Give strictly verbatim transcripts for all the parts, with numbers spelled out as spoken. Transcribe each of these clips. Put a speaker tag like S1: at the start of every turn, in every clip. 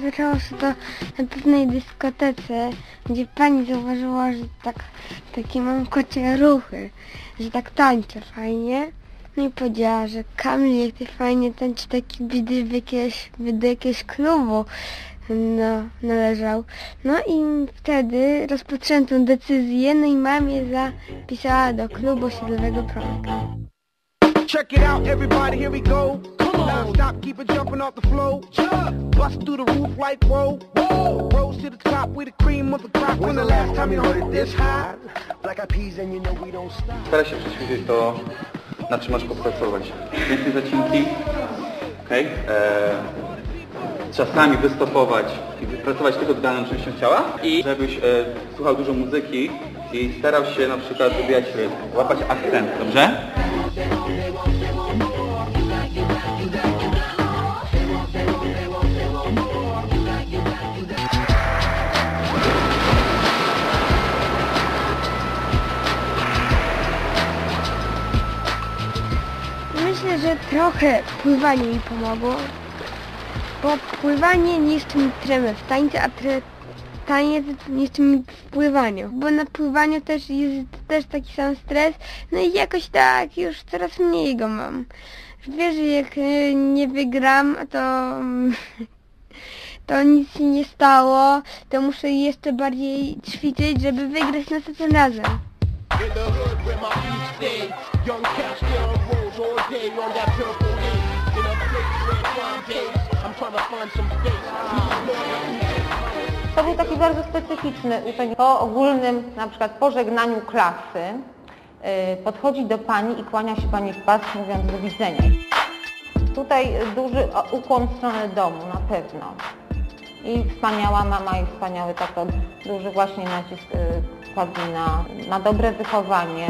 S1: zaczęło się to na pewnej dyskotece, gdzie pani zauważyła, że tak, takie mam kocie ruchy, że tak tańczę fajnie. No i powiedziała, że Kamil, jak ty fajnie tańczy, taki bidy w jakiegoś, do jakiegoś klubu no, należał. No i wtedy rozpoczęłam tę decyzję, no i mamie zapisała do klubu osiedlowego Promyk.
S2: Check it out, everybody, here we go. Now stop, keep it jumping off the floor. Bust through the roof like whoa, whoa. Rose to the top with the cream of the crop. When the last time you heard it this high? Like a peas and you know we don't stop.
S3: Staraj się przećwiczyć to, na czym masz popracować. Więcej zacinki, okej? Okay. Czasami wystopować i wypracować tylko daną częścią ciała i żebyś e, słuchał dużo muzyki i starał się na przykład wybijać rytm, łapać akcent, dobrze?
S1: Myślę, że trochę pływanie mi pomogło, bo pływanie niszczy mi tremę w tańcu, a tre, taniec niszczy mi w pływaniu, bo na pływaniu też jest też taki sam stres, no i jakoś tak już coraz mniej go mam. Wiesz, że jak nie wygram, to, to nic się nie stało, to muszę jeszcze bardziej ćwiczyć, żeby wygrać następnym razem.
S4: To był taki bardzo specyficzny uczeń. Po ogólnym na przykład pożegnaniu klasy yy, podchodzi do pani i kłania się pani w pas, mówiąc do widzenia. Tutaj duży ukłon w stronę domu na pewno. I wspaniała mama i wspaniały tato, duży właśnie nacisk yy, kładli na, na dobre wychowanie.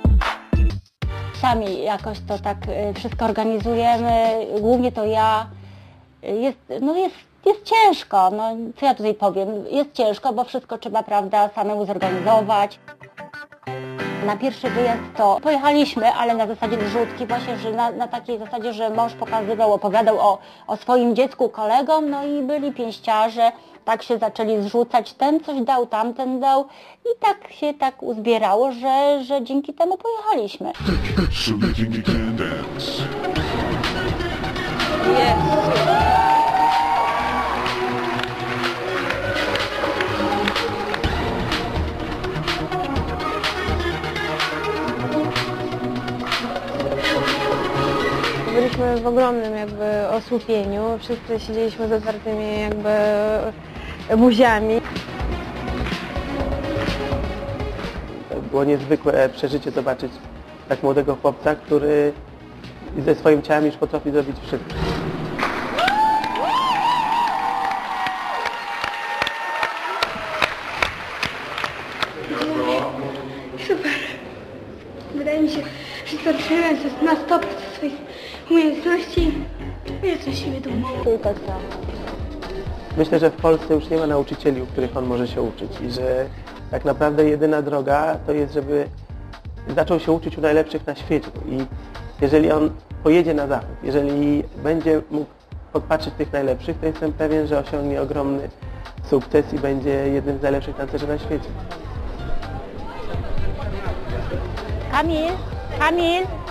S5: Sami jakoś to tak wszystko organizujemy, głównie to ja. Jest, no jest, jest ciężko, no co ja tutaj powiem, jest ciężko, bo wszystko trzeba, prawda, samemu zorganizować. Na pierwszy wyjazd to pojechaliśmy, ale na zasadzie zrzutki, właśnie, że na, na takiej zasadzie, że mąż pokazywał, opowiadał o, o swoim dziecku kolegom, no i byli pięściarze, tak się zaczęli zrzucać, ten coś dał, tamten dał i tak się tak uzbierało, że, że dzięki temu pojechaliśmy.
S6: Byliśmy w ogromnym jakby osłupieniu, wszyscy siedzieliśmy z otwartymi jakby buziami.
S7: Było niezwykłe przeżycie zobaczyć tak młodego chłopca, który ze swoim ciałem już potrafi zrobić wszystko.
S1: Super. Wydaje mi się, że starczyłem na sto procent swoich umiejętności. Jestem siebie dumny.
S5: Tylko co?
S7: Myślę, że w Polsce już nie ma nauczycieli, u których on może się uczyć i że tak naprawdę jedyna droga to jest, żeby zaczął się uczyć u najlepszych na świecie i jeżeli on pojedzie na zachód, jeżeli będzie mógł podpatrzeć tych najlepszych, to jestem pewien, że osiągnie ogromny sukces i będzie jednym z najlepszych tancerzy na świecie.
S5: Kamil, Kamil!